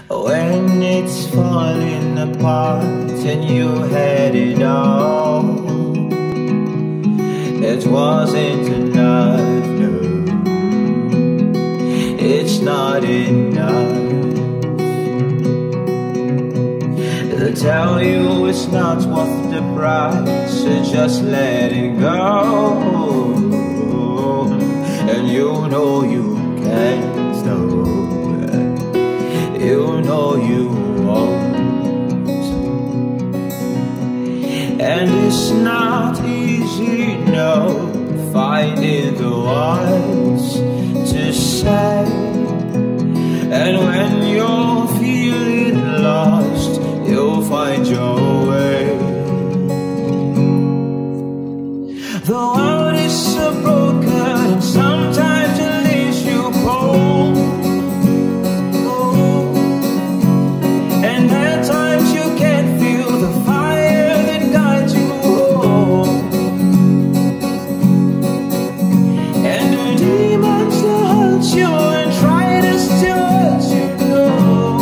When it's falling apart and you had it all, it wasn't enough, no. It's not enough. They tell you it's not worth the price, so just let it go. And you know you can't stop. You know you won't. And it's not easy, no, finding the words to say. And when you're feeling lost, you'll find your way. The world is so broken, sometimes it leaves you cold. And at times you can feel the fire that guides you home. And the demons that hurt you and try to still hurt you, know.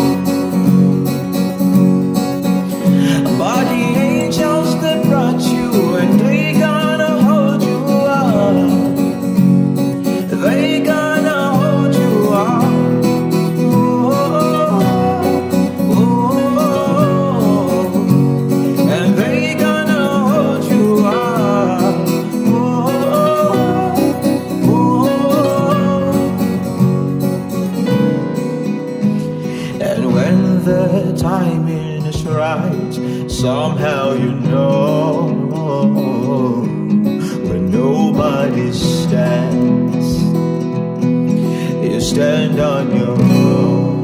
But the angels that brought you, and they gonna hold you up. They gonna hold you up. The timing is right, somehow you know, when nobody stands, you stand on your own.